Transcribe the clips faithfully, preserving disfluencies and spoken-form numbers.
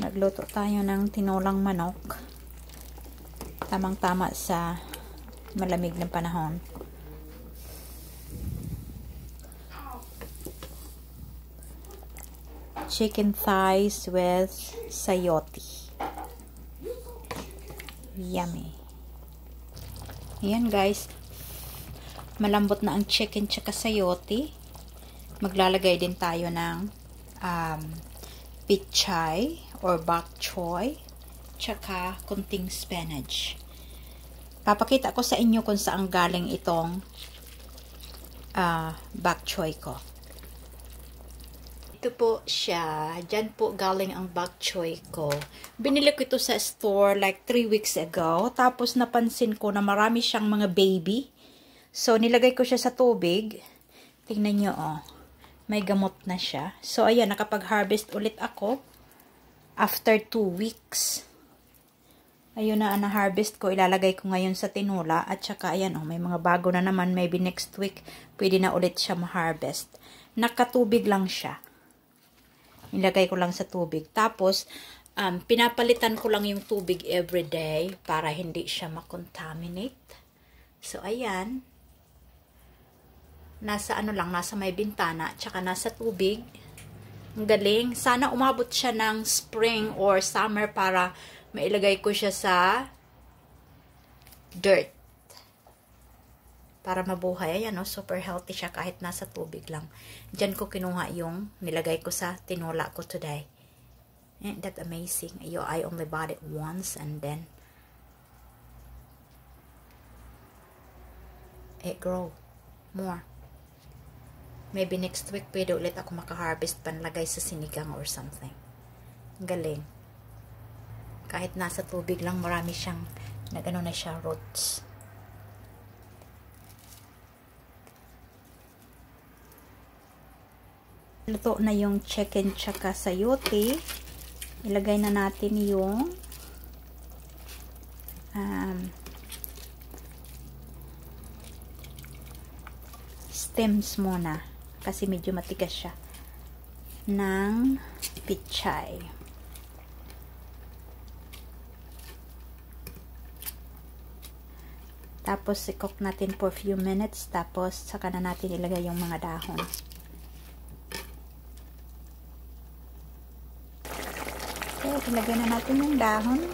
Nagluto tayo ng tinolang manok. Tamang-tama sa malamig na panahon. Chicken thighs with sayote. Yummy. Ayan guys. Malambot na ang chicken tsaka sayote. Maglalagay din tayo ng um, pichay or bok choy tsaka kunting spinach. Papakita ko sa inyo kung saan galing itong uh, bok choy ko. Ito po siya. Diyan po galing ang bok choy ko. Binili ko ito sa store like three weeks ago. Tapos napansin ko na marami siyang mga baby. So nilagay ko siya sa tubig. Tingnan nyo oh. May gamot na siya. So, ayan, nakapag-harvest ulit ako after two weeks. Ayun na, na-harvest ko. Ilalagay ko ngayon sa tinola. At saka, ayan, oh, may mga bago na naman. Maybe next week, pwede na ulit siya ma-harvest. Nakatubig lang siya. Nilagay ko lang sa tubig. Tapos, um, pinapalitan ko lang yung tubig everyday para hindi siya makontaminate. So, ayan. Nasa ano lang, nasa may bintana, tsaka nasa tubig. Ang galing. Sana umabot siya ng spring or summer para mailagay ko siya sa dirt. Para mabuhay. Ayan, no? Super healthy siya kahit nasa tubig lang. Diyan ko kinuha yung nilagay ko sa tinola ko today. Ain't that amazing? Yo, I only bought it once and then it grow more. Maybe next week, pwede ulit ako makaharvest panlagay sa sinigang or something. Ang galing. Kahit nasa tubig lang, marami siyang, nagano na siya, roots. Luto na yung chicken tsaka sayote. Ilagay na natin yung um, stems muna. Kasi medyo matigas siya. Ng pichay. Tapos, i-cook natin for few minutes. Tapos, saka na natin ilagay yung mga dahon. Okay, ilagay na natin yung dahon.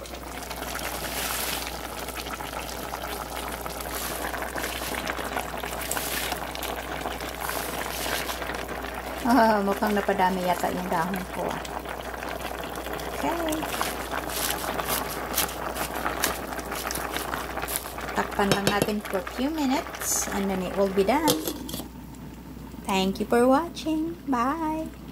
Ah, mukhang napadami yata yung dahon ko. Okay. Takpan lang natin for a few minutes and then it will be done. Thank you for watching. Bye!